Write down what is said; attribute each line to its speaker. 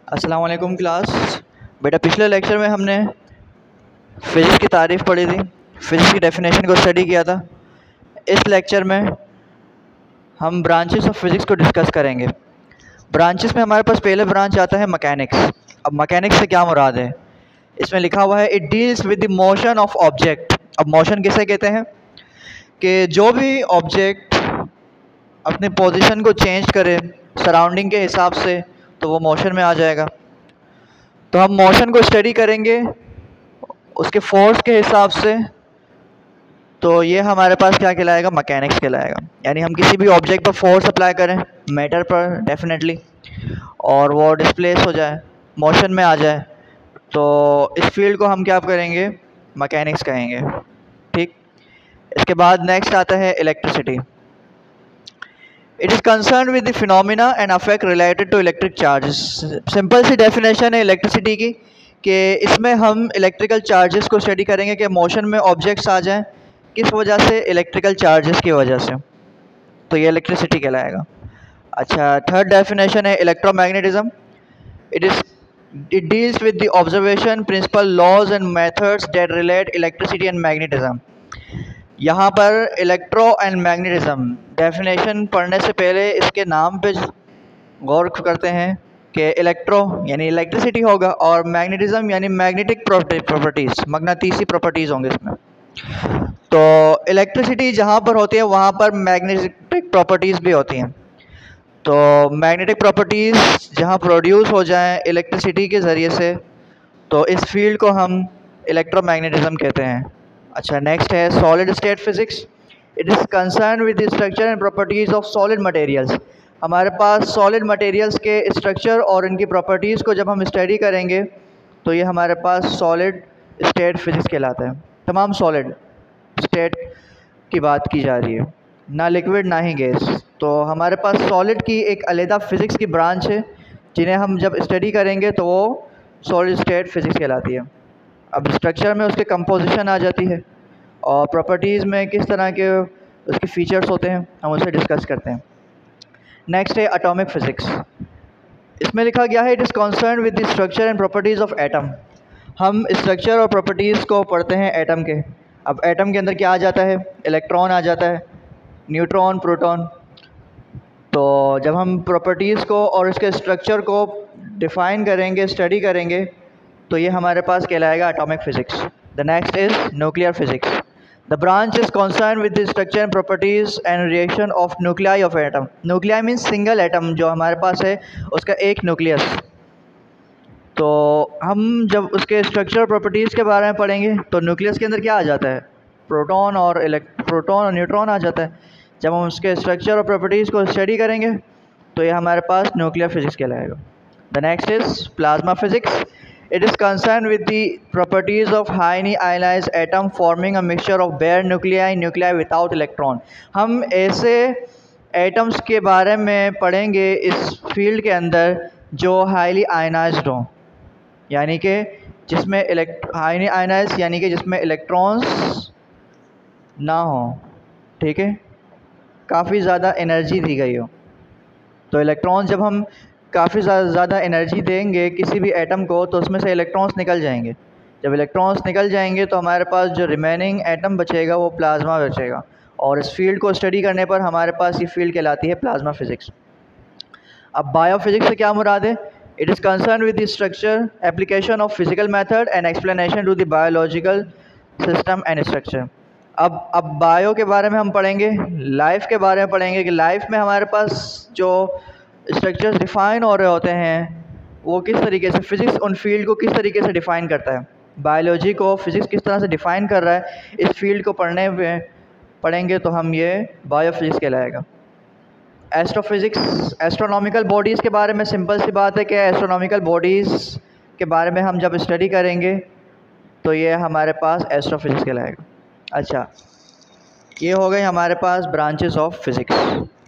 Speaker 1: अस्सलाम वालेकुम क्लास। बेटा पिछले लेक्चर में हमने फ़िज़िक्स की तारीफ़ पढ़ी थी, फ़िज़िक्स की डेफिनेशन को स्टडी किया था। इस लेक्चर में हम ब्रांचेस ऑफ फ़िज़िक्स को डिस्कस करेंगे। ब्रांचेस में हमारे पास पहले ब्रांच आता है मैकेनिक्स। अब मैकेनिक्स से क्या मुराद है? इसमें लिखा हुआ है it deals with the motion of object. अब मोशन किसे कहते हैं कि जो भी ऑब्जेक्ट अपने पोजीशन को चेंज करे सराउंडिंग के हिसाब से, तो वो मोशन में आ जाएगा। तो हम मोशन को स्टडी करेंगे उसके फोर्स के हिसाब से, तो ये हमारे पास क्या कहलाएगा? मैकेनिक्स कहलाएगा। यानी हम किसी भी ऑब्जेक्ट पर फोर्स अप्लाई करें, मैटर पर डेफिनेटली, और वो डिस्प्लेस हो जाए, मोशन में आ जाए, तो इस फील्ड को हम क्या करेंगे? मैकेनिक्स कहेंगे। ठीक। इसके बाद नेक्स्ट आता है electricity. It is concern with the phenomena and affect related to electric charges. Simple सी डेफिनेशन है इलेक्ट्रिसिटी की कि इसमें हम इलेक्ट्रिकल चार्जेस को स्टडी करेंगे कि मोशन में ऑब्जेक्ट्स आ जाएं, किस वजह से? इलेक्ट्रिकल चार्जेस की वजह से। तो ये इलेक्ट्रिसिटी कहलाएगा। अच्छा, थर्ड डेफिनेशन है electromagnetism. It deals with the observation principle laws and methods that relate electricity and magnetism. यहाँ पर इलेक्ट्रो एंड मैग्नेटिज्म डेफिनेशन पढ़ने से पहले इसके नाम पे गौर करते हैं कि इलेक्ट्रो यानी इलेक्ट्रिसिटी होगा और मैग्नेटिज्म यानी मैग्नेटिक प्रॉपर्टीज़, मगनातीसी प्रॉपर्टीज़ होंगे इसमें। तो इलेक्ट्रिसिटी जहाँ पर होती है वहाँ पर मैग्नेटिक प्रॉपर्टीज़ भी होती हैं। तो मैग्नेटिक प्रॉपर्टीज़ जहाँ प्रोड्यूस हो जाएं इलेक्ट्रिसिटी के ज़रिए से, तो इस फील्ड को हम इलेक्ट्रोमैग्नेटिज्म कहते हैं। अच्छा, नेक्स्ट है solid state physics. It is concern with the structure and properties of solid materials. हमारे पास सॉलिड मटेरियल्स के स्ट्रक्चर और इनकी प्रॉपर्टीज़ को जब हम स्टडी करेंगे तो ये हमारे पास सॉलिड स्टेट फिज़िक्स कहलाता है। तमाम सॉलिड स्टेट की बात की जा रही है, ना लिक्विड ना ही गैस। तो हमारे पास सॉलिड की एक अलहदा फ़िज़िक्स की ब्रांच है जिन्हें हम जब स्टडी करेंगे तो वो सॉलिड स्टेट फिज़िक्स कहलाती है। अब स्ट्रक्चर में उसके कंपोजिशन आ जाती है और प्रॉपर्टीज़ में किस तरह के उसके फीचर्स होते हैं, हम उसे डिस्कस करते हैं। नेक्स्ट है एटॉमिक फ़िज़िक्स। इसमें लिखा गया है it is concern with the structure and properties of atom. हम स्ट्रक्चर और प्रॉपर्टीज़ को पढ़ते हैं एटम के। अब एटम के अंदर क्या आ जाता है? इलेक्ट्रॉन आ जाता है, न्यूट्रॉन, प्रोटॉन। तो जब हम प्रॉपर्टीज़ को और इसके स्ट्रक्चर को डिफ़ाइन करेंगे, स्टडी करेंगे, तो ये हमारे पास कहलाएगा atomic physics. The next is nuclear physics. The branch is concern with the structure and properties and reaction of nuclei of atom. Nuclei means single atom जो हमारे पास है उसका एक न्यूक्लियस। तो हम जब उसके स्ट्रक्चर प्रॉपर्टीज़ के बारे में पढ़ेंगे तो न्यूक्लियस के अंदर क्या आ जाता है? प्रोटॉन और न्यूट्रॉन आ जाता है। जब हम उसके स्ट्रक्चर और प्रॉपर्टीज़ को स्टडी करेंगे तो ये हमारे पास न्यूक्लियर फिज़िक्स कहलाएगा। The next is plasma physics. It is concern with the properties of highly ionized atom forming a mixture of bare nuclei without electron. हम ऐसे एटम्स के बारे में पढ़ेंगे इस फील्ड के अंदर जो हाईली आयनाइज्ड हों, यानी कि जिसमें हाईली आयनाइज्ड यानी कि जिसमें इलेक्ट्रॉन्स ना हो। ठीक है, काफ़ी ज़्यादा एनर्जी दी गई हो। तो इलेक्ट्रॉन्स जब हम काफ़ी ज़्यादा एनर्जी देंगे किसी भी एटम को तो उसमें से इलेक्ट्रॉन्स निकल जाएंगे। जब इलेक्ट्रॉन्स निकल जाएंगे तो हमारे पास जो रिमेनिंग एटम बचेगा वो प्लाज्मा बचेगा, और इस फील्ड को स्टडी करने पर हमारे पास ये फील्ड कहलाती है प्लाज्मा फिज़िक्स। अब बायोफिज़िक्स से क्या मुराद है? It is concern with the structure, application of physical method and explanation to the biological system and structure. अब बायो के बारे में हम पढ़ेंगे, लाइफ के बारे में पढ़ेंगे कि लाइफ में हमारे पास जो स्ट्रक्चर्स डिफ़ाइन हो रहे होते हैं वो किस तरीके से, फ़िज़िक्स उन फील्ड को किस तरीके से डिफ़ाइन करता है, बायोलॉजी को फ़िज़िक्स किस तरह से डिफ़ाइन कर रहा है, इस फील्ड को पढ़ेंगे तो हम ये बायोफिज़िक्स कहलाएगा। एस्ट्रोफिज़िक्स, एस्ट्रोनॉमिकल बॉडीज़ के बारे में सिंपल सी बात है कि एस्ट्रोनॉमिकल बॉडीज़ के बारे में हम जब स्टडी करेंगे तो ये हमारे पास एस्ट्रोफिज़िक्स कहलाएगा। अच्छा, ये हो गई हमारे पास ब्रांचेस ऑफ फिज़िक्स।